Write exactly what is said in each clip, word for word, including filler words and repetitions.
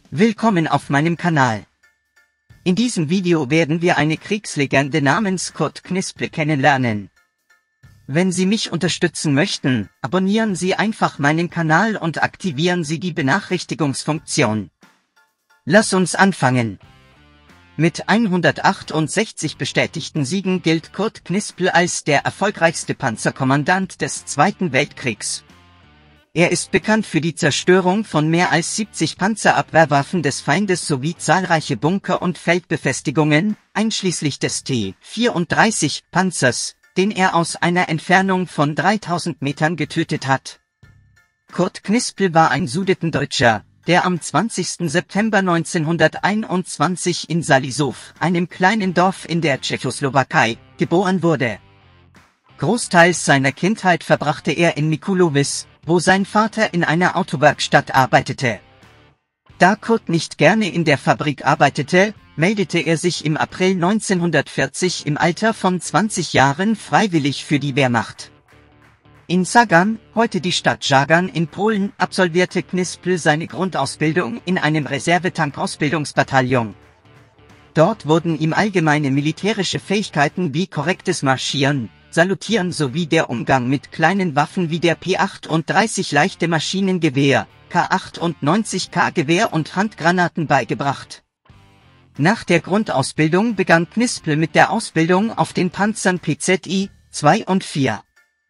Willkommen auf meinem Kanal. In diesem Video werden wir eine Kriegslegende namens Kurt Knisple kennenlernen. Wenn Sie mich unterstützen möchten, abonnieren Sie einfach meinen Kanal und aktivieren Sie die Benachrichtigungsfunktion. Lass uns anfangen. Mit hundertachtundsechzig bestätigten Siegen gilt Kurt Knisple als der erfolgreichste Panzerkommandant des Zweiten Weltkriegs. Er ist bekannt für die Zerstörung von mehr als siebzig Panzerabwehrwaffen des Feindes sowie zahlreiche Bunker und Feldbefestigungen, einschließlich des T vierunddreißig Panzers, den er aus einer Entfernung von dreitausend Metern getötet hat. Kurt Knisple war ein Sudetendeutscher, der am zwanzigsten September neunzehnhunderteinundzwanzig in Salisow, einem kleinen Dorf in der Tschechoslowakei, geboren wurde. Großteils seiner Kindheit verbrachte er in Mikulovice, wo sein Vater in einer Autowerkstatt arbeitete. Da Kurt nicht gerne in der Fabrik arbeitete, meldete er sich im April neunzehnhundertvierzig im Alter von zwanzig Jahren freiwillig für die Wehrmacht. In Sagan, heute die Stadt Żagań in Polen, absolvierte Knisple seine Grundausbildung in einem Reservetank-Ausbildungsbataillon. Dort wurden ihm allgemeine militärische Fähigkeiten wie korrektes Marschieren, Salutieren sowie der Umgang mit kleinen Waffen wie der P achtunddreißig leichte Maschinengewehr, K achtundneunzig K Gewehr und Handgranaten beigebracht. Nach der Grundausbildung begann Knisple mit der Ausbildung auf den Panzern P Z I zwei und vier.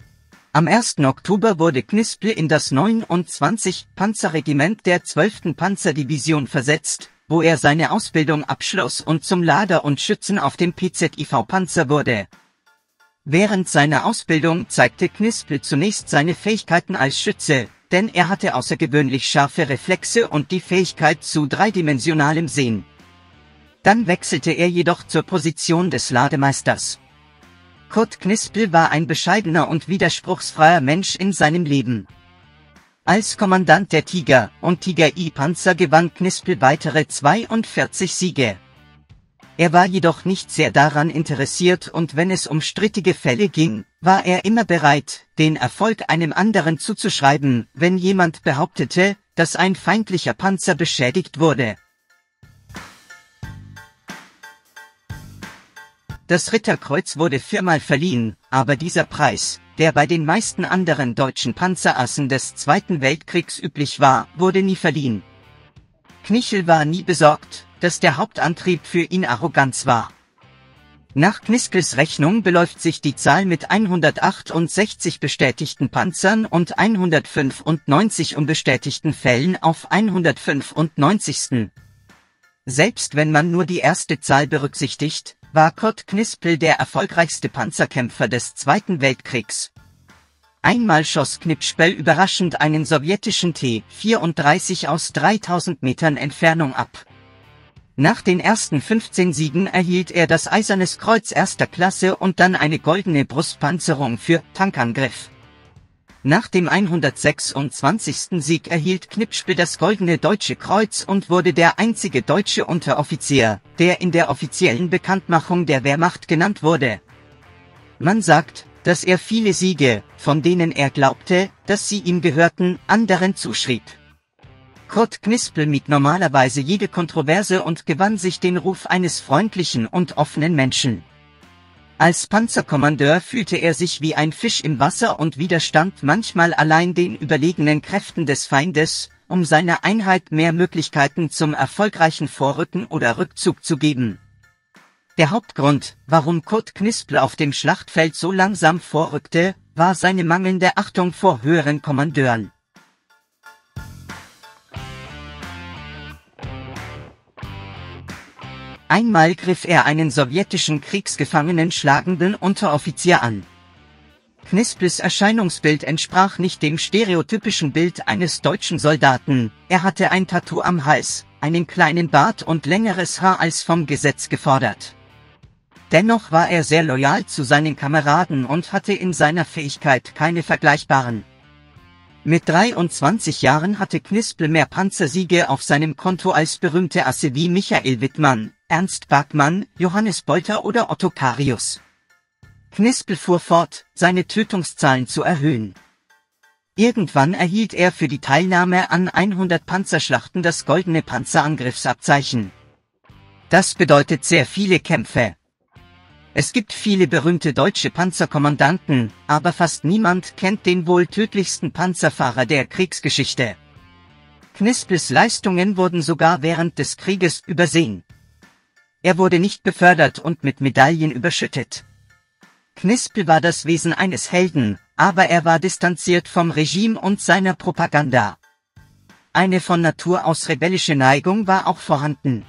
Am ersten Oktober wurde Knisple in das neunundzwanzigste Panzerregiment der zwölften Panzerdivision versetzt, wo er seine Ausbildung abschloss und zum Lader und Schützen auf dem P Z I V-Panzer wurde. Während seiner Ausbildung zeigte Knisple zunächst seine Fähigkeiten als Schütze, denn er hatte außergewöhnlich scharfe Reflexe und die Fähigkeit zu dreidimensionalem Sehen. Dann wechselte er jedoch zur Position des Lademeisters. Kurt Knisple war ein bescheidener und widerspruchsfreier Mensch in seinem Leben. Als Kommandant der Tiger und Tiger I-Panzer gewann Knisple weitere zweiundvierzig Siege. Er war jedoch nicht sehr daran interessiert und wenn es um strittige Fälle ging, war er immer bereit, den Erfolg einem anderen zuzuschreiben, wenn jemand behauptete, dass ein feindlicher Panzer beschädigt wurde. Das Ritterkreuz wurde viermal verliehen, aber dieser Preis, der bei den meisten anderen deutschen Panzerassen des Zweiten Weltkriegs üblich war, wurde nie verliehen. Knipple war nie besorgt, dass der Hauptantrieb für ihn Arroganz war. Nach Knisples Rechnung beläuft sich die Zahl mit hundertachtundsechzig bestätigten Panzern und hundertfünfundneunzig unbestätigten Fällen auf hundertfünfundneunzig. Selbst wenn man nur die erste Zahl berücksichtigt, war Kurt Knisple der erfolgreichste Panzerkämpfer des Zweiten Weltkriegs. Einmal schoss Knisple überraschend einen sowjetischen T vierunddreißig aus dreitausend Metern Entfernung ab. Nach den ersten fünfzehn Siegen erhielt er das Eisernes Kreuz erster Klasse und dann eine goldene Brustpanzerung für Tankangriff. Nach dem hundertsechsundzwanzigsten Sieg erhielt Knisple das Goldene Deutsche Kreuz und wurde der einzige deutsche Unteroffizier, der in der offiziellen Bekanntmachung der Wehrmacht genannt wurde. Man sagt, dass er viele Siege, von denen er glaubte, dass sie ihm gehörten, anderen zuschrieb. Kurt Knisple mied normalerweise jede Kontroverse und gewann sich den Ruf eines freundlichen und offenen Menschen. Als Panzerkommandeur fühlte er sich wie ein Fisch im Wasser und widerstand manchmal allein den überlegenen Kräften des Feindes, um seiner Einheit mehr Möglichkeiten zum erfolgreichen Vorrücken oder Rückzug zu geben. Der Hauptgrund, warum Kurt Knisple auf dem Schlachtfeld so langsam vorrückte, war seine mangelnde Achtung vor höheren Kommandeuren. Einmal griff er einen sowjetischen Kriegsgefangenen schlagenden Unteroffizier an. Knisples Erscheinungsbild entsprach nicht dem stereotypischen Bild eines deutschen Soldaten, er hatte ein Tattoo am Hals, einen kleinen Bart und längeres Haar als vom Gesetz gefordert. Dennoch war er sehr loyal zu seinen Kameraden und hatte in seiner Fähigkeit keine vergleichbaren. Mit dreiundzwanzig Jahren hatte Knisple mehr Panzersiege auf seinem Konto als berühmte Asse wie Michael Wittmann, Ernst Bergmann, Johannes Bolter oder Otto Carius. Knisple fuhr fort, seine Tötungszahlen zu erhöhen. Irgendwann erhielt er für die Teilnahme an hundert Panzerschlachten das goldene Panzerangriffsabzeichen. Das bedeutet sehr viele Kämpfe. Es gibt viele berühmte deutsche Panzerkommandanten, aber fast niemand kennt den wohl tödlichsten Panzerfahrer der Kriegsgeschichte. Knispels Leistungen wurden sogar während des Krieges übersehen. Er wurde nicht befördert und mit Medaillen überschüttet. Knispel war das Wesen eines Helden, aber er war distanziert vom Regime und seiner Propaganda. Eine von Natur aus rebellische Neigung war auch vorhanden.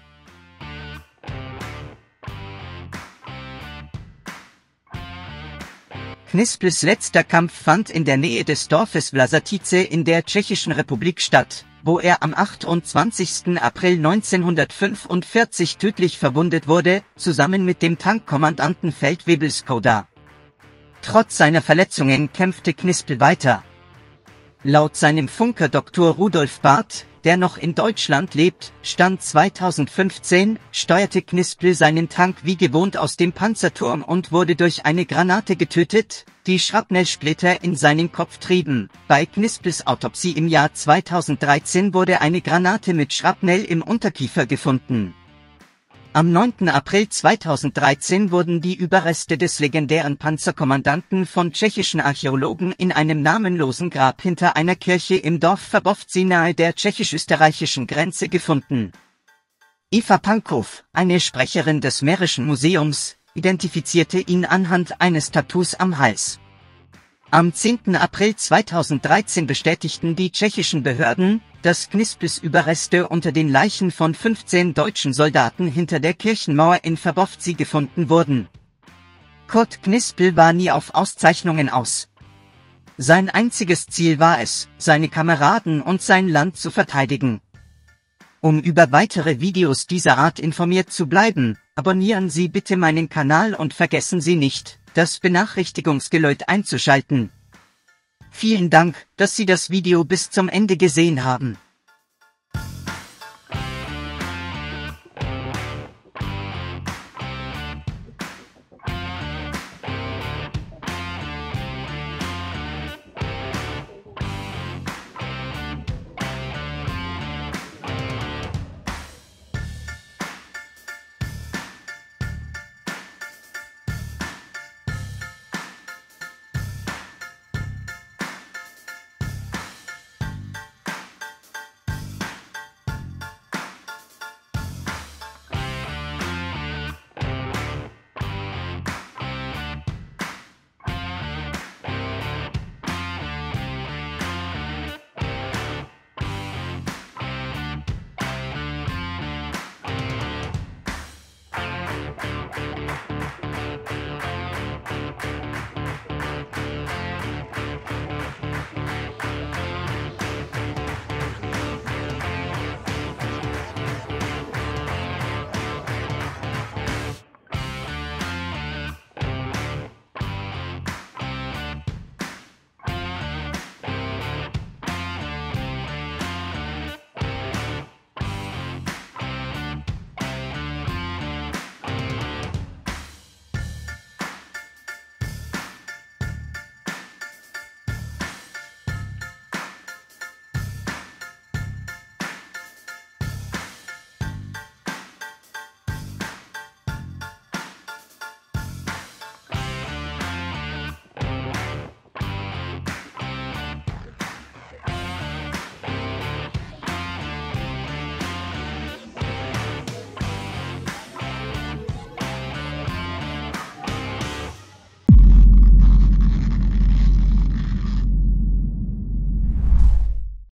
Knispels letzter Kampf fand in der Nähe des Dorfes Vlažatice in der Tschechischen Republik statt, wo er am achtundzwanzigsten April neunzehnhundertfünfundvierzig tödlich verwundet wurde, zusammen mit dem Tankkommandanten Feldwebel Škoda. Trotz seiner Verletzungen kämpfte Knispel weiter. Laut seinem Funker Doktor Rudolf Barth, der noch in Deutschland lebt, Stand zweitausendfünfzehn, steuerte Knispel seinen Tank wie gewohnt aus dem Panzerturm und wurde durch eine Granate getötet, die Schrapnellsplitter in seinen Kopf trieben. Bei Knispels Autopsie im Jahr zweitausenddreizehn wurde eine Granate mit Schrapnell im Unterkiefer gefunden. Am neunten April zweitausenddreizehn wurden die Überreste des legendären Panzerkommandanten von tschechischen Archäologen in einem namenlosen Grab hinter einer Kirche im Dorf Verbovci nahe der tschechisch-österreichischen Grenze gefunden. Eva Pankow, eine Sprecherin des Mährischen Museums, identifizierte ihn anhand eines Tattoos am Hals. Am zehnten April zweitausenddreizehn bestätigten die tschechischen Behörden, dass Knispels Überreste unter den Leichen von fünfzehn deutschen Soldaten hinter der Kirchenmauer in Verbovci gefunden wurden. Kurt Knispel war nie auf Auszeichnungen aus. Sein einziges Ziel war es, seine Kameraden und sein Land zu verteidigen. Um über weitere Videos dieser Art informiert zu bleiben, abonnieren Sie bitte meinen Kanal und vergessen Sie nicht, das Benachrichtigungsgeläut einzuschalten. Vielen Dank, dass Sie das Video bis zum Ende gesehen haben.